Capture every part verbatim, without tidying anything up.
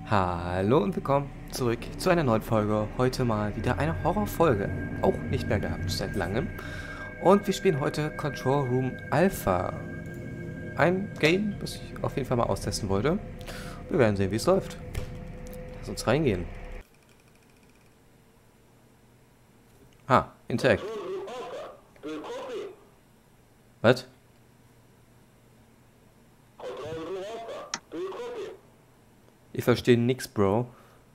Hallo und willkommen zurück zu einer neuen Folge. Heute mal wieder eine Horrorfolge. Auch nicht mehr gehabt seit langem. Und wir spielen heute Control Room Alpha. Ein Game, das ich auf jeden Fall mal austesten wollte. Wir werden sehen, wie es läuft. Lass uns reingehen. Ah, Interact. Was? Ich verstehe nix, Bro.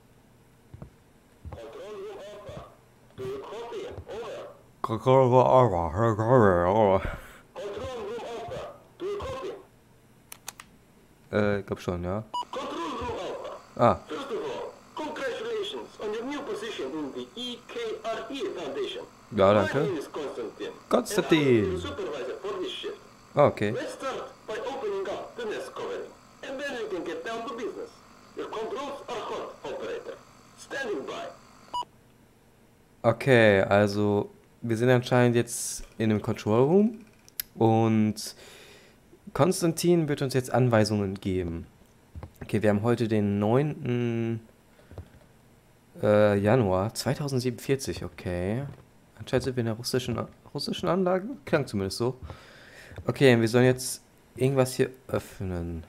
Äh, ich glaub schon, ja. Ah. First of all, congratulations on your new position in the E K R E Foundation. Ja, My danke. name is Konstantin. Konstantin. And I will be your supervisor for this shift. Ah, okay. Let's start by opening up the nest covering, and then we can get down to business. Your controls are hot, operator. Standing by. Okay, also wir sind anscheinend jetzt in einem Control Room und Konstantin wird uns jetzt Anweisungen geben. Okay, wir haben heute den neunten Äh, Januar zweitausendsiebenundvierzig, okay. Anscheinend sind wir in einer russischen, russischen Anlage. Klang zumindest so. Okay, wir sollen jetzt irgendwas hier öffnen.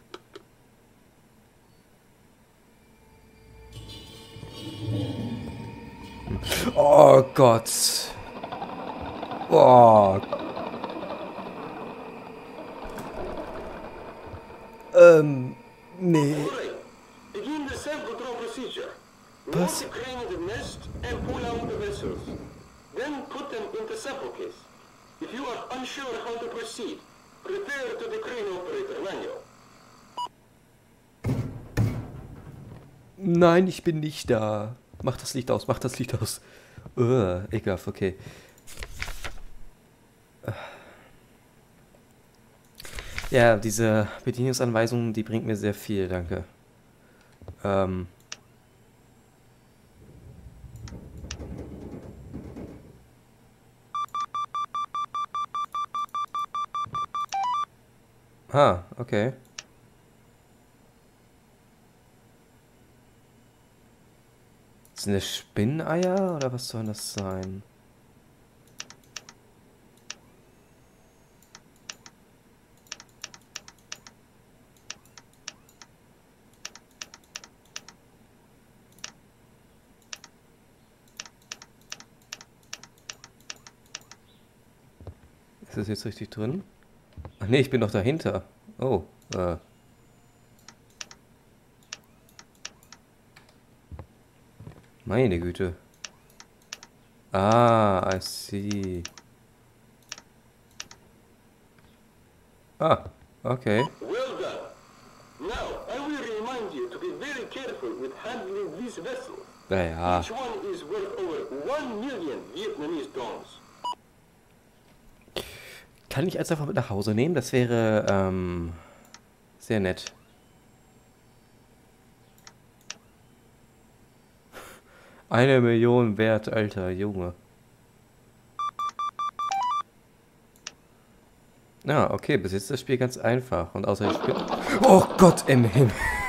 Oh Gott. Oh. Ähm, nee. Alright, begin the self-control procedure. Move Was? the crane in the nest and pull out the vessels. Then put them in the sample case. If you are unsure how to proceed, refer to the crane operator manual. Nein, ich bin nicht da. Mach das Licht aus, mach das Licht aus. Uh, ekelhaft, okay. Ja, diese Bedienungsanweisung, die bringt mir sehr viel, danke. Ähm. Ah, okay. Sind das Spinneier oder was soll das sein? Ist das jetzt richtig drin? Ach nee, ich bin doch dahinter. Oh, äh. Meine Güte. Ah, I see. Ah, okay. Well done. Now, I will remind you to be very careful with handling these vessels. Naja. Each one is worth over one million Vietnamese dons. Kann ich eins einfach mit nach Hause nehmen? Das wäre, ähm, sehr nett. Eine Million wert, alter Junge. Ah, okay, bis jetzt ist das Spiel ganz einfach. Und außer ich spiel... Oh Gott im Himmel.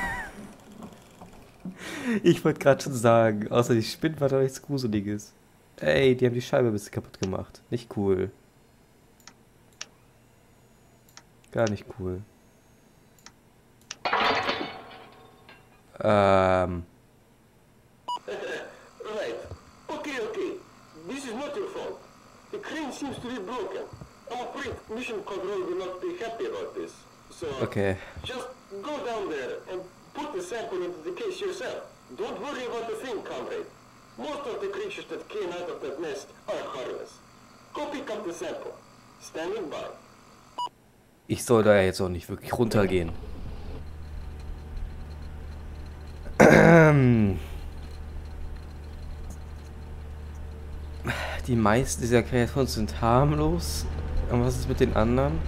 Ich wollte gerade schon sagen, außer die Spinnen war doch nichts Gruseliges. Ey, die haben die Scheibe ein bisschen kaputt gemacht. Nicht cool. Gar nicht cool. Ähm... Right. Okay, okay. This is not your fault. The crane seems to be broken. I'm afraid Mission Control will not be happy about this. So, Okay. just go down there and put the sample into the case yourself. Don't worry about the thing, comrade. Most of the creatures that came out of that nest are harmless. Go pick up the sample. Standing by. Ich soll da ja jetzt auch nicht wirklich runtergehen. Ähm. Die meisten dieser Kreaturen sind harmlos. Und was ist mit den anderen?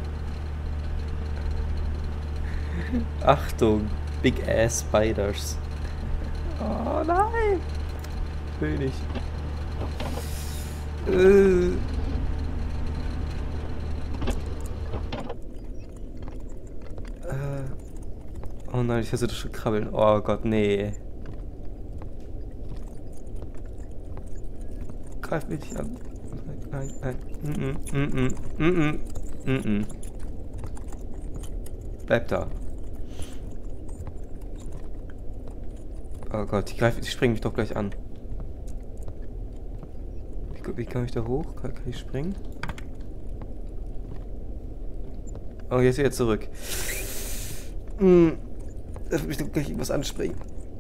Achtung, Big Ass Spiders. Oh nein! Will nicht. Äh. Oh nein, ich versuche schon krabbeln. Oh Gott, nee. Greif mich nicht an. Nein, nein, nein. Mm -mm, mm -mm, mm -mm, mm. Bleib da. Oh Gott, die greifen, die springen mich doch gleich an. Wie, wie komme ich da hoch? Kann, kann ich springen? Oh, jetzt wieder zurück. Mm. Da wird mich doch gleich irgendwas anspringen.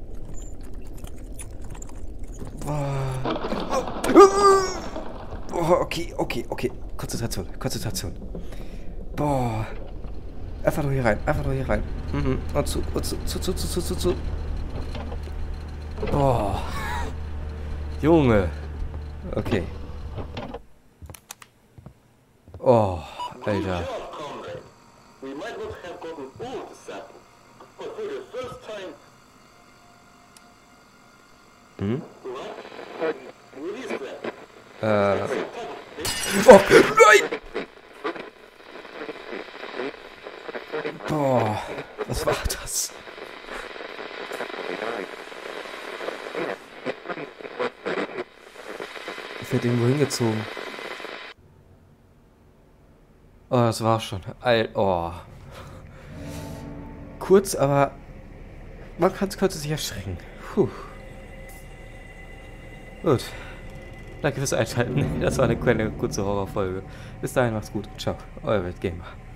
Boah. Oh, okay, okay, okay. Konzentration, Konzentration. Boah. Einfach nur hier rein, einfach nur hier rein. Mhm. Und zu, und zu, zu, zu, zu, zu, zu. Boah. Junge. Okay. Oh, Alter. We might not have gotten all the sample, but for the first time... Hm? What? What is that? Äh. Oh, nein! Boah, was war das? Ich werde irgendwo hingezogen. Oh, das war schon. Al oh. Kurz, aber man kann, konnte sich erschrecken. Puh. Gut. Danke fürs Einschalten. Das war eine kleine kurze Horrorfolge. Bis dahin, macht's gut. Ciao, euer Weltgamer.